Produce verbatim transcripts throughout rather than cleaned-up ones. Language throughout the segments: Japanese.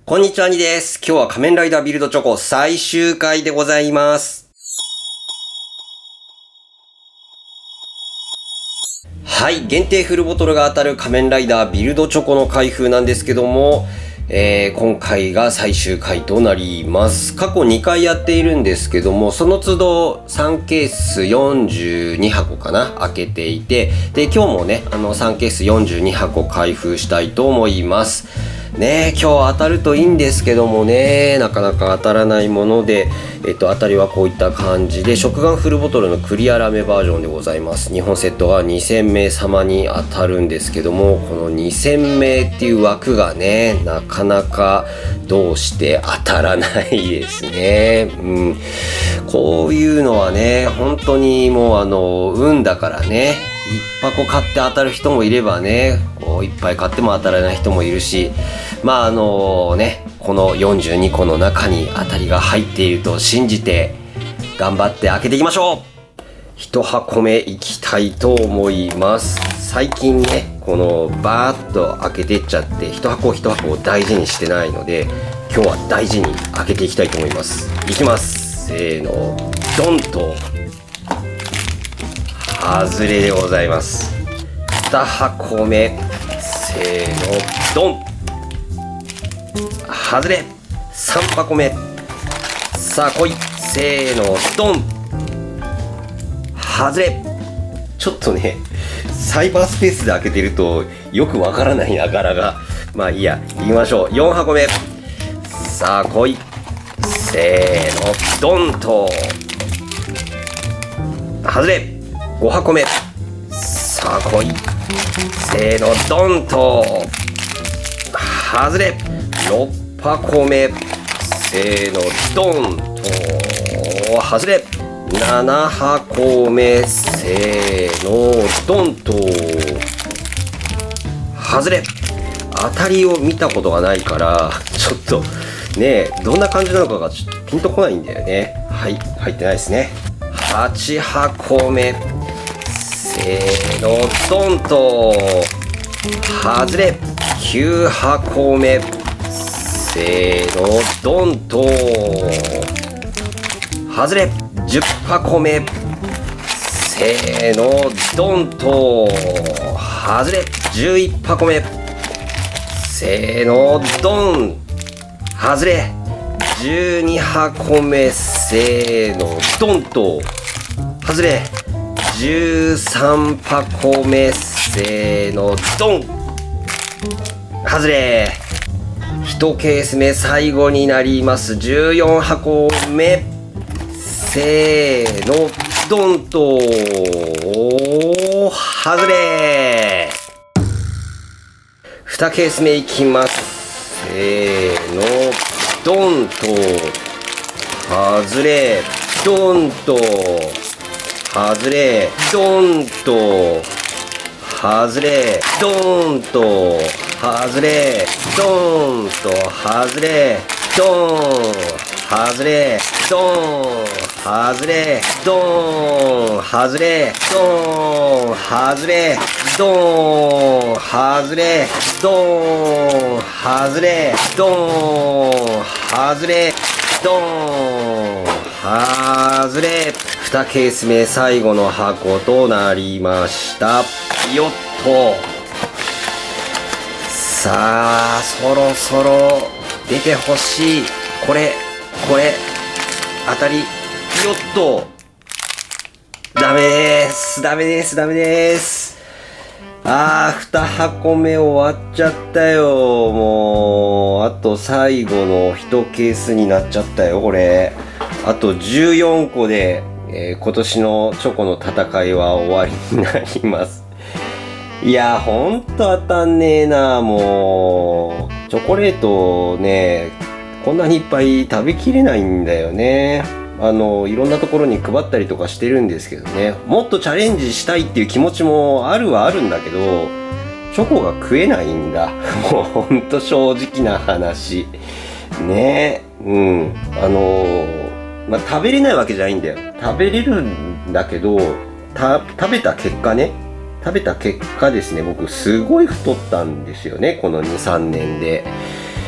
こんにちは、にです。今日は仮面ライダービルドチョコ最終回でございます。はい、限定フルボトルが当たる仮面ライダービルドチョコの開封なんですけども、えー、今回が最終回となります。過去にかいやっているんですけども、その都度さんケースよんじゅうにはこかな、開けていて、で、今日もね、あのさんケースよんじゅうにはこ開封したいと思います。ねえ、今日当たるといいんですけどもね、なかなか当たらないもので、えっと、当たりはこういった感じで、食玩フルボトルのクリアラメバージョンでございます。にほんセットがにせんめい様に当たるんですけども、このにせんめいっていう枠がね、なかなかどうして当たらないですね。うん。こういうのはね、本当にもうあの、運だからね、いっぱこ買って当たる人もいればね、こういっぱい買っても当たらない人もいるし、まああのね、このよんじゅうにこの中に当たりが入っていると信じて頑張って開けていきましょう。いちはこめいきたいと思います。最近ね、このバーッと開けてっちゃっていち箱いち箱を大事にしてないので、今日は大事に開けていきたいと思います。いきます。せーの、ドンと外れでございます。にはこめ、せーの、ドン外れ。さんはこめ、さあ来い、せーの、ドン外れ。ちょっとね、サイバースペースで開けてるとよくわからないな、柄が。まあいいや、いきましょう。よんはこめ、さあ来い、せーの、ドンと外れ。ごはこめ、さあ来い、せーの、ドンと外れ。ろっはこめ、せーの、ドンと外れ。ななはこめ、せーの、ドンと外れ。当たりを見たことがないからちょっとね、どんな感じなのかがちょっとピンとこないんだよね。はい、入ってないですね。はちはこめ、せーの、ドンと外れ。きゅうはこめ、せーの、ドンと外れ。じゅっはこめ、せーの、ドンと外れ。じゅういちはこめ、せーの、ドン外れ。じゅうにはこめ、せーの、ドンと外れ。じゅうさんはこめ、せーの、ドン外れ。いちケースめ最後になります。じゅうよんはこめ、せーの、ドンと外れ。にケースめいきます。せーの、ドンと外れ。ドンと外れ。ドンと外れ。ドンと外れ。ドンと外れ。ドン外れ。ドン外れ。ドン外れ。ドン外れ。ドン外れ。ドン外れ。ドン外れ。ドン外れ。にケースめ最後の箱となりました。よっと。さあ、そろそろ出てほしい。これ、これ、当たり。よっと。ダメです。ダメです。ダメです。あー、にはこめ終わっちゃったよ。もう、あと最後のいちケースになっちゃったよ、これ。あとじゅうよんこで、えー、今年のチョコの戦いは終わりになります。いやー、ほんと当たんねえな、もう。チョコレートね、こんなにいっぱい食べきれないんだよね。あの、いろんなところに配ったりとかしてるんですけどね。もっとチャレンジしたいっていう気持ちもあるはあるんだけど、チョコが食えないんだ。もうほんと正直な話。ねえ。うん。あのー、まあ、食べれないわけじゃないんだよ。食べれるんだけど、た、食べた結果ね。食べた結果ですね、僕すごい太ったんですよね、このに、さんねんで。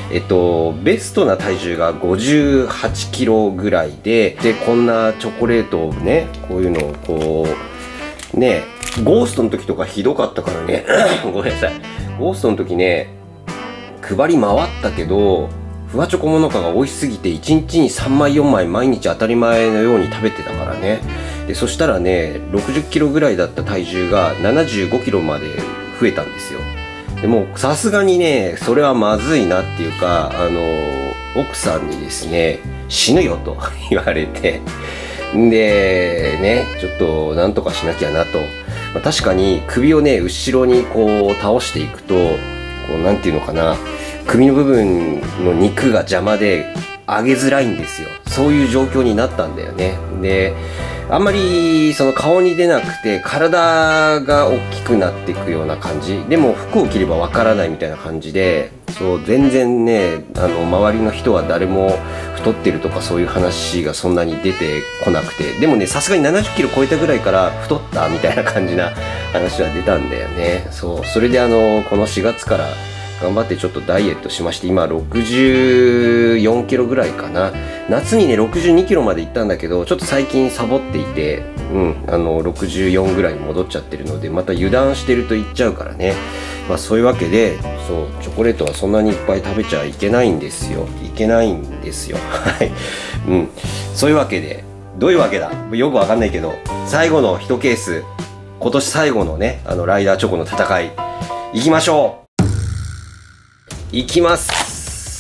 えっと、ベストな体重がごじゅうはちキロぐらいで、で、こんなチョコレートをね、こういうのをこう、ね、ゴーストの時とかひどかったからね、ごめんなさい。ゴーストの時ね、配り回ったけど、ふわチョコモナカが美味しすぎていちにちにさんまいよんまい毎日当たり前のように食べてたからね。で、そしたらね、ろくじゅっキロぐらいだった体重がななじゅうごキロまで増えたんですよ。でもさすがにね、それはまずいなっていうか、あの、奥さんにですね、死ぬよと言われて、で、ね、ちょっとなんとかしなきゃなと。まあ、確かに首をね、後ろにこう倒していくと、こうなんていうのかな、首の部分の肉が邪魔で上げづらいんですよ。そういう状況になったんだよね。で、あんまりその顔に出なくて体が大きくなっていくような感じ。でも服を着ればわからないみたいな感じで、そう全然ね、あの周りの人は誰も太ってるとかそういう話がそんなに出てこなくて、でもね、さすがにななじゅっキロ超えたぐらいから太ったみたいな感じな話は出たんだよね。そう、それであのこのしがつから頑張ってちょっとダイエットしまして、今ろくじゅうよんキロぐらいかな。夏にねろくじゅうにキロまで行ったんだけど、ちょっと最近サボっていて、うんあのろくじゅうよんぐらいに戻っちゃってるので、また油断してると行っちゃうからね。まあそういうわけで、そうチョコレートはそんなにいっぱい食べちゃいけないんですよ。いけないんですよ。はい、うん、そういうわけで、どういうわけだよくわかんないけど、最後のいちケース、今年最後のね、あのライダーチョコの戦い行きましょう。いきます。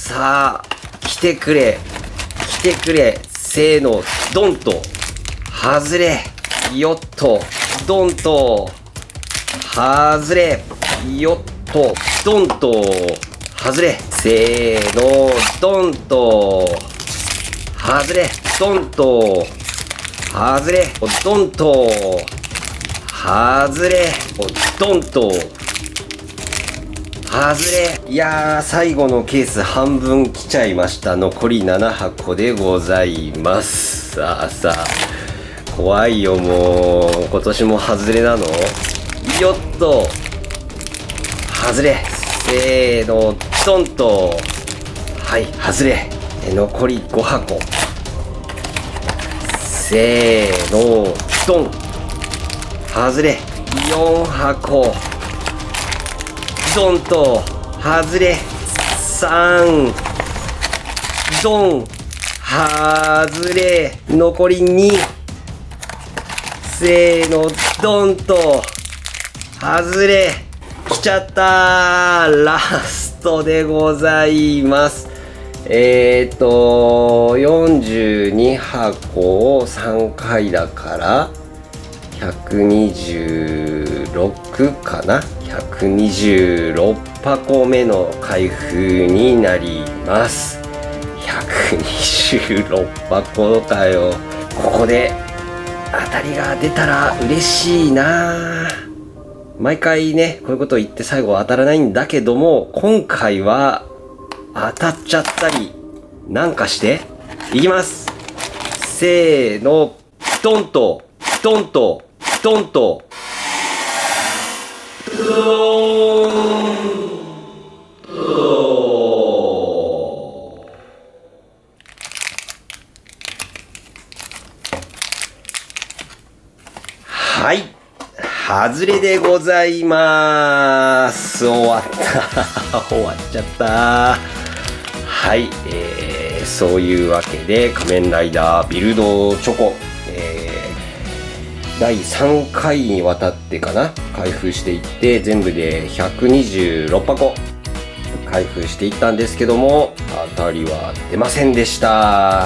さあ、来てくれ。来てくれ。せーの、ドンと。外れ。よっと。ドンと。外れ。よっと。ドンと。外れ。せーの、ドンと。外れ。ドンと。外れ。ドンと。外れ。ドンと。外れ。いやー、最後のケース半分来ちゃいました。残りななはこでございます。さあさあ、怖いよもう。今年も外れなの？よっと。外れ。せーの、ドンと。はい、外れ。残りごはこ。せーの、ドン。外れ。よんはこ。ドンと外れ。さんドン外れ。残りに。せーの、ドンと外れ。来ちゃったー。ラストでございます。えっとよんじゅうにはこをさんかいだからひゃくにじゅうろくかな。ひゃくにじゅうろっぱこめの開封になります。ひゃくにじゅうろっぱこかよ。ここで当たりが出たら嬉しいな。毎回ね、こういうことを言って最後当たらないんだけども、今回は当たっちゃったりなんかしていきます。せーの、ドンとドンとドンとドーンと。はい、外れでございます。終わった終わっちゃった。はい、えー、そういうわけで仮面ライダービルドチョコ、えー、だいさんかいにわたってかな開封していって、全部でひゃくにじゅうろっぱこ開封していったんですけども、当たりは出ませんでした。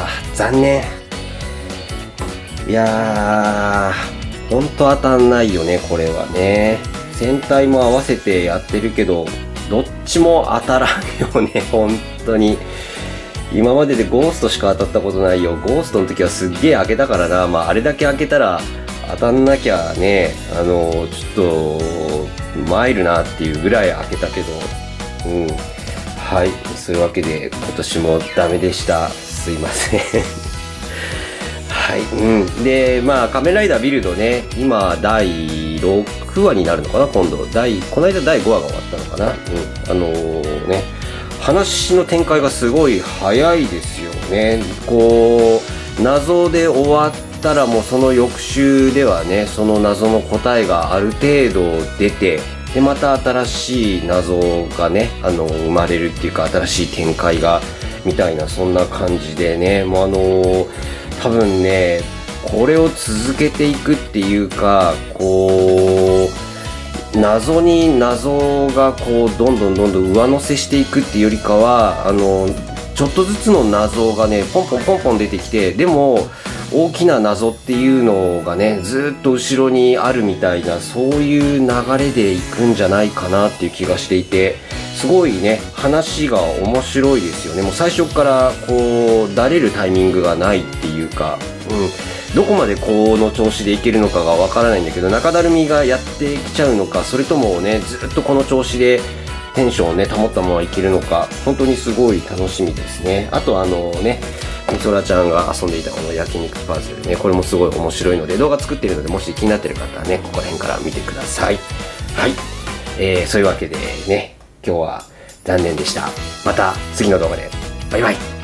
残念。いやー、ほんと当たんないよね、これはね。戦隊も合わせてやってるけど、どっちも当たらんよね、本当に。今まででゴーストしか当たったことないよ。ゴーストの時はすっげえ開けたからな。まあ、あれだけ開けたら当たんなきゃね、あの、ちょっと、参るなっていうぐらい開けたけど、うん。はい。そういうわけで、今年もダメでした。すいません。はい。うん。で、まあ、仮面ライダービルドね、今、だいろくわになるのかな、今度。第、この間だいごわが終わったのかな。うん。あのー、ね、 話の展開がすごい早いですよね。こう謎で終わったらもうその翌週ではね、その謎の答えがある程度出て、でまた新しい謎がね、あの生まれるっていうか、新しい展開がみたいな、そんな感じでね、もうあの多分ね、これを続けていくっていうか、こう謎に謎がこうどんどんどんどん上乗せしていくっていうよりかは、あのちょっとずつの謎がねポンポンポンポン出てきて、でも大きな謎っていうのがねずっと後ろにあるみたいな、そういう流れでいくんじゃないかなっていう気がしていて、すごいね話が面白いですよね。もう最初からこうだれるタイミングがないっていうか、うん、どこまでこの調子でいけるのかがわからないんだけど、中だるみがやってきちゃうのか、それともねずっとこの調子でテンションをね保ったままいけるのか、本当にすごい楽しみですね。あとあのね、みそらちゃんが遊んでいたこの焼肉パズルね、これもすごい面白いので、動画作ってるので、もし気になってる方はねここら辺から見てください。はい、えー、そういうわけでね、今日は残念でした。また次の動画でバイバイ。